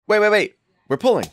Wait. We're pulling.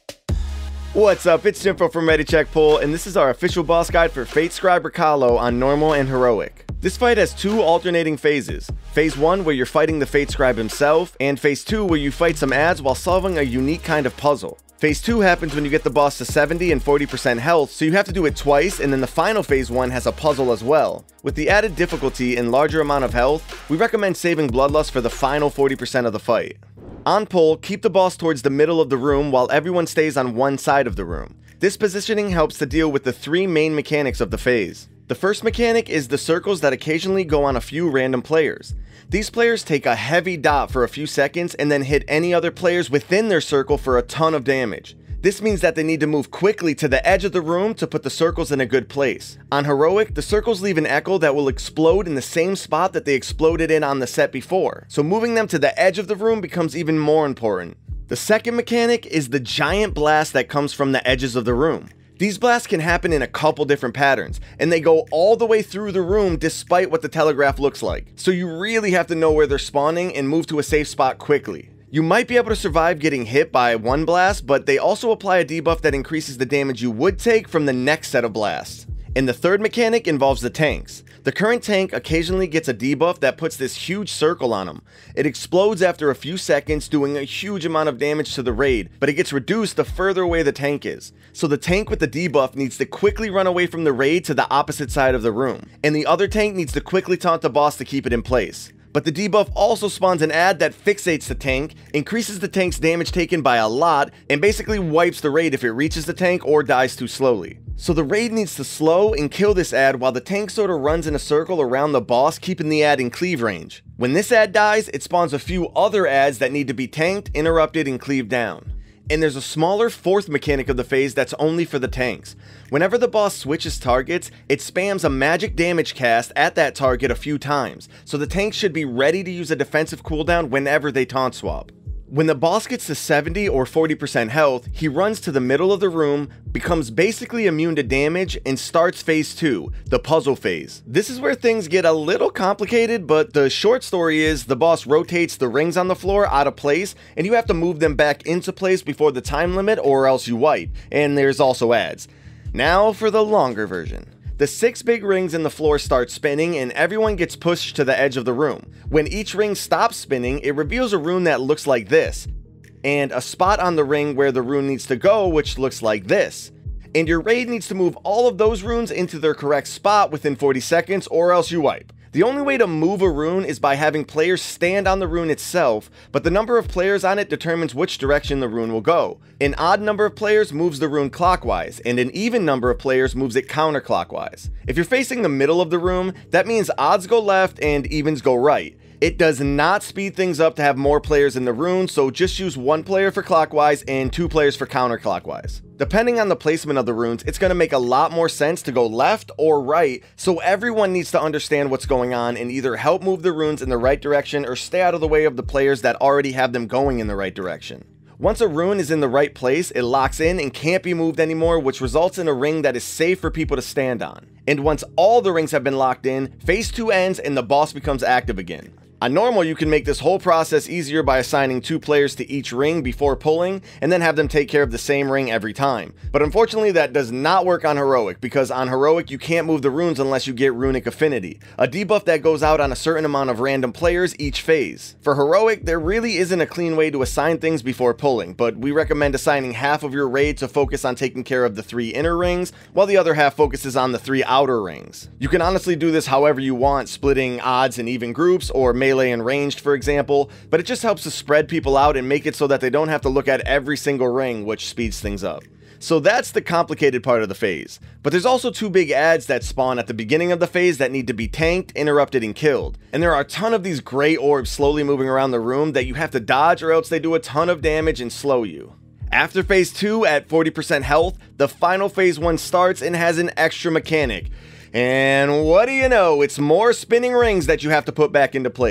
What's up? It's Jinfo from ReadyCheck Pull, and this is our official boss guide for Fate Scribe Recalo on Normal and Heroic. This fight has two alternating phases. Phase 1 where you're fighting the Fate Scribe himself, and Phase 2 where you fight some ads while solving a unique kind of puzzle. Phase 2 happens when you get the boss to 70 and 40% health, so you have to do it twice, and then the final Phase 1 has a puzzle as well. With the added difficulty and larger amount of health, we recommend saving Bloodlust for the final 40% of the fight. On pull, keep the boss towards the middle of the room while everyone stays on one side of the room. This positioning helps to deal with the three main mechanics of the phase. The first mechanic is the circles that occasionally go on a few random players. These players take a heavy dot for a few seconds and then hit any other players within their circle for a ton of damage. This means that they need to move quickly to the edge of the room to put the circles in a good place. On Heroic, the circles leave an echo that will explode in the same spot that they exploded in on the set before, so moving them to the edge of the room becomes even more important. The second mechanic is the giant blast that comes from the edges of the room. These blasts can happen in a couple different patterns, and they go all the way through the room despite what the telegraph looks like, so you really have to know where they're spawning and move to a safe spot quickly. You might be able to survive getting hit by one blast, but they also apply a debuff that increases the damage you would take from the next set of blasts. And the third mechanic involves the tanks. The current tank occasionally gets a debuff that puts this huge circle on them. It explodes after a few seconds, doing a huge amount of damage to the raid, but it gets reduced the further away the tank is. So the tank with the debuff needs to quickly run away from the raid to the opposite side of the room, and the other tank needs to quickly taunt the boss to keep it in place. But the debuff also spawns an ad that fixates the tank, increases the tank's damage taken by a lot, and basically wipes the raid if it reaches the tank or dies too slowly. So the raid needs to slow and kill this ad while the tank sorta runs in a circle around the boss, keeping the ad in cleave range. When this ad dies, it spawns a few other ads that need to be tanked, interrupted, and cleaved down. And there's a smaller fourth mechanic of the phase that's only for the tanks. Whenever the boss switches targets, it spams a magic damage cast at that target a few times, so the tanks should be ready to use a defensive cooldown whenever they taunt swap. When the boss gets to 70 or 40% health, he runs to the middle of the room, becomes basically immune to damage, and starts phase 2, the puzzle phase. This is where things get a little complicated, but the short story is the boss rotates the rings on the floor out of place, and you have to move them back into place before the time limit or else you wipe, and there's also ads. Now for the longer version. The 6 big rings in the floor start spinning and everyone gets pushed to the edge of the room. When each ring stops spinning, it reveals a rune that looks like this, and a spot on the ring where the rune needs to go, which looks like this. And your raid needs to move all of those runes into their correct spot within 40 seconds or else you wipe. The only way to move a rune is by having players stand on the rune itself, but the number of players on it determines which direction the rune will go. An odd number of players moves the rune clockwise, and an even number of players moves it counterclockwise. If you're facing the middle of the room, that means odds go left and evens go right. It does not speed things up to have more players in the rune, so just use 1 player for clockwise and 2 players for counterclockwise. Depending on the placement of the runes, it's going to make a lot more sense to go left or right, so everyone needs to understand what's going on and either help move the runes in the right direction or stay out of the way of the players that already have them going in the right direction. Once a rune is in the right place, it locks in and can't be moved anymore, which results in a ring that is safe for people to stand on. And once all the rings have been locked in, phase 2 ends and the boss becomes active again. On normal, you can make this whole process easier by assigning 2 players to each ring before pulling, and then have them take care of the same ring every time. But unfortunately, that does not work on Heroic, because on Heroic, you can't move the runes unless you get Runic Affinity, a debuff that goes out on a certain amount of random players each phase. For Heroic, there really isn't a clean way to assign things before pulling, but we recommend assigning half of your raid to focus on taking care of the 3 inner rings, while the other half focuses on the 3 outer rings. You can honestly do this however you want, splitting odds and even groups, or melee and ranged for example, but it just helps to spread people out and make it so that they don't have to look at every single ring, which speeds things up. So that's the complicated part of the phase. But there's also 2 big ads that spawn at the beginning of the phase that need to be tanked, interrupted, and killed. And there are a ton of these gray orbs slowly moving around the room that you have to dodge or else they do a ton of damage and slow you. After phase 2 at 40% health, the final phase 1 starts and has an extra mechanic. And what do you know, it's more spinning rings that you have to put back into place.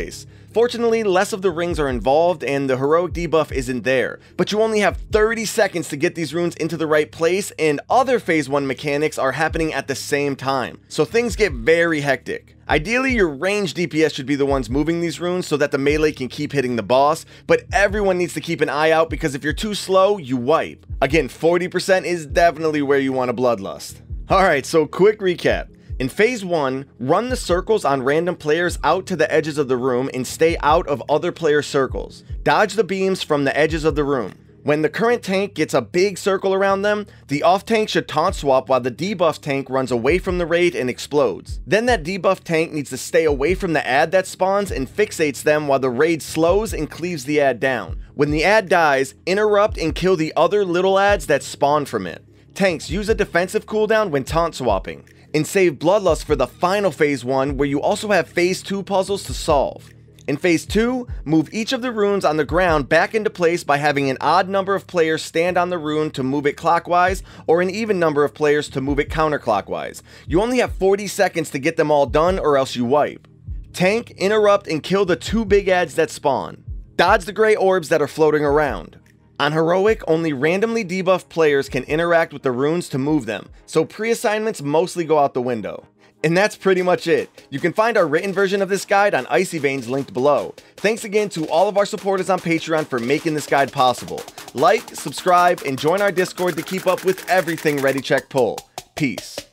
Fortunately, less of the rings are involved and the heroic debuff isn't there, but you only have 30 seconds to get these runes into the right place, and other phase 1 mechanics are happening at the same time, so things get very hectic. Ideally, your ranged DPS should be the ones moving these runes so that the melee can keep hitting the boss, but everyone needs to keep an eye out because if you're too slow, you wipe. Again, 40% is definitely where you want to bloodlust. Alright, so quick recap. In phase 1, run the circles on random players out to the edges of the room and stay out of other players' circles. Dodge the beams from the edges of the room. When the current tank gets a big circle around them, the off tank should taunt swap while the debuff tank runs away from the raid and explodes. Then that debuff tank needs to stay away from the ad that spawns and fixates them while the raid slows and cleaves the ad down. When the ad dies, interrupt and kill the other little ads that spawn from it. Tanks, use a defensive cooldown when taunt swapping. And save Bloodlust for the final phase 1 where you also have phase 2 puzzles to solve. In phase 2, move each of the runes on the ground back into place by having an odd number of players stand on the rune to move it clockwise or an even number of players to move it counterclockwise. You only have 40 seconds to get them all done or else you wipe. Tank, interrupt, and kill the 2 big ads that spawn. Dodge the gray orbs that are floating around. On Heroic, only randomly debuffed players can interact with the runes to move them, so pre-assignments mostly go out the window. And that's pretty much it. You can find our written version of this guide on Icy Veins linked below. Thanks again to all of our supporters on Patreon for making this guide possible. Like, subscribe, and join our Discord to keep up with everything Ready Check Pull. Peace.